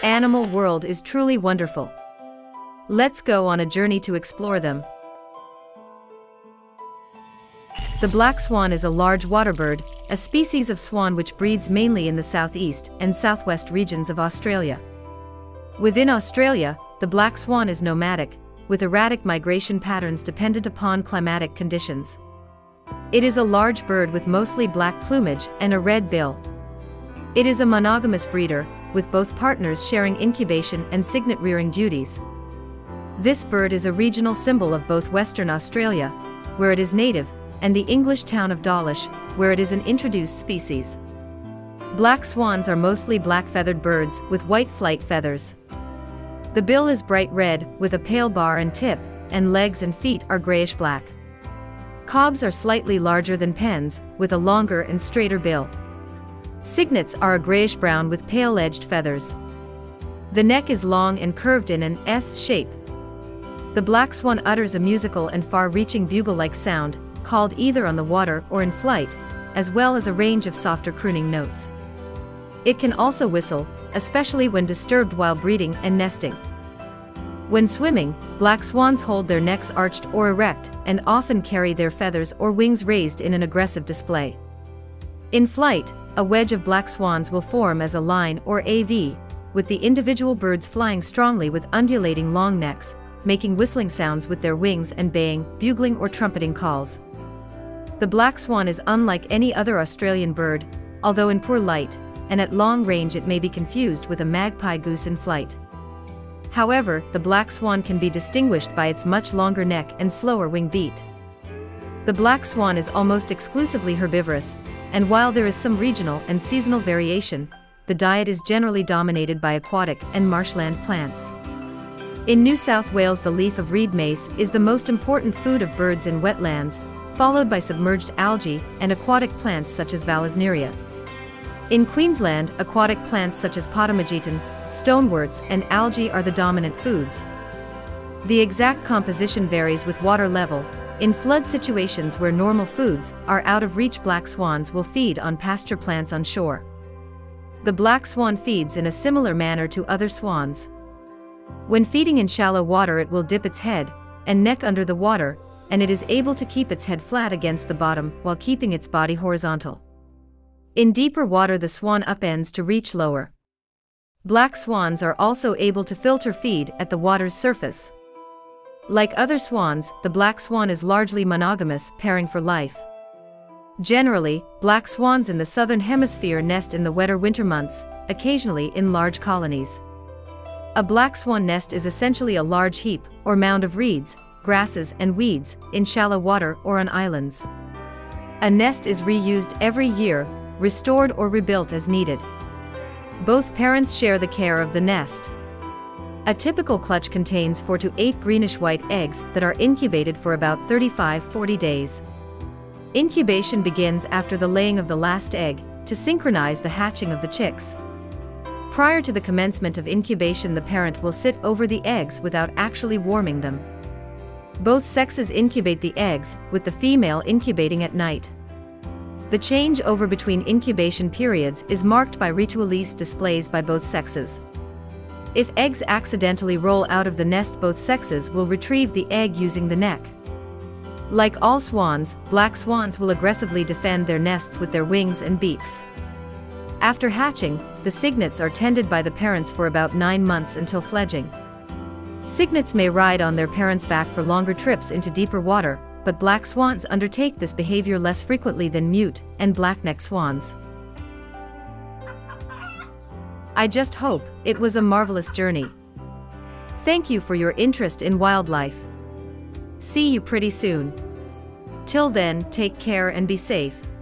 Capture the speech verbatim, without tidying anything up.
animal world is truly wonderful. Let's go on a journey to explore them. The black swan is a large waterbird, a species of swan which breeds mainly in the southeast and southwest regions of Australia. Within Australia, the black swan is nomadic, with erratic migration patterns dependent upon climatic conditions. It is a large bird with mostly black plumage and a red bill. It is a monogamous breeder, with both partners sharing incubation and cygnet-rearing duties. This bird is a regional symbol of both Western Australia, where it is native, and the English town of Dawlish, where it is an introduced species. Black swans are mostly black-feathered birds with white flight feathers. The bill is bright red, with a pale bar and tip, and legs and feet are greyish-black. Cobs are slightly larger than pens, with a longer and straighter bill. Cygnets are a greyish-brown with pale-edged feathers. The neck is long and curved in an S shape. The black swan utters a musical and far-reaching bugle-like sound, called either on the water or in flight, as well as a range of softer crooning notes. It can also whistle, especially when disturbed while breeding and nesting. When swimming, black swans hold their necks arched or erect, and often carry their feathers or wings raised in an aggressive display. In flight, a wedge of black swans will form as a line or a V, with the individual birds flying strongly with undulating long necks, making whistling sounds with their wings and baying, bugling or trumpeting calls. The black swan is unlike any other Australian bird, although in poor light, and at long range it may be confused with a magpie goose in flight. However, the black swan can be distinguished by its much longer neck and slower wing beat. The black swan is almost exclusively herbivorous, and while there is some regional and seasonal variation, the diet is generally dominated by aquatic and marshland plants. In New South Wales, the leaf of reed mace is the most important food of birds in wetlands, followed by submerged algae and aquatic plants such as Vallisneria. In Queensland, aquatic plants such as potamogeton, stoneworts and algae are the dominant foods. The exact composition varies with water level. In flood situations where normal foods are out of reach, black swans will feed on pasture plants on shore. The black swan feeds in a similar manner to other swans. When feeding in shallow water, it will dip its head and neck under the water, and it is able to keep its head flat against the bottom while keeping its body horizontal. In deeper water, the swan upends to reach lower. Black swans are also able to filter feed at the water's surface. Like other swans, the black swan is largely monogamous, pairing for life. Generally, black swans in the southern hemisphere nest in the wetter winter months, occasionally in large colonies. A black swan nest is essentially a large heap or mound of reeds, grasses and weeds, in shallow water or on islands. A nest is reused every year, restored or rebuilt as needed. Both parents share the care of the nest. A typical clutch contains four to eight greenish-white eggs that are incubated for about thirty-five to forty days. Incubation begins after the laying of the last egg, to synchronize the hatching of the chicks. Prior to the commencement of incubation, the parent will sit over the eggs without actually warming them. Both sexes incubate the eggs, with the female incubating at night. The change over between incubation periods is marked by ritualese displays by both sexes. If eggs accidentally roll out of the nest, both sexes will retrieve the egg using the neck. Like all swans, black swans will aggressively defend their nests with their wings and beaks. After hatching, the cygnets are tended by the parents for about nine months until fledging. Cygnets may ride on their parents' back for longer trips into deeper water, but black swans undertake this behavior less frequently than mute and black-necked swans. I just hope it was a marvelous journey. Thank you for your interest in wildlife. See you pretty soon. Till then, take care and be safe.